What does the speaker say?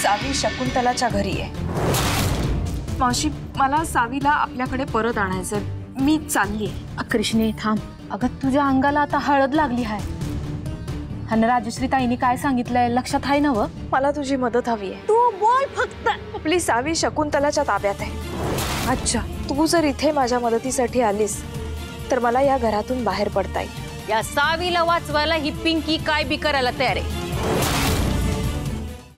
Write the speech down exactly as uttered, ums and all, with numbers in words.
सावी शकुंतलाच्या घरी आहे। मावशी मला सावीला आपल्याकडे परत आणायचं, मी चालली आहे। कृष्णे थांब, अगं तुझ्या अंगाला आता हळद लागली आहे आणि राजश्री ताईने काय सांगितलंय लक्षात आहे ना? व मला तुझी मदत हवी आहे। तू बोल फक्त। आपली सावी शकुंतलाच्या ताब्यात आहे। अच्छा, तू जर इथे माझ्या मदतीसाठी आलीस तर मला या घरातून बाहेर पडता येईल। या सावीला वाचवायला ही पिंकी काय बी करायला तयार आहे।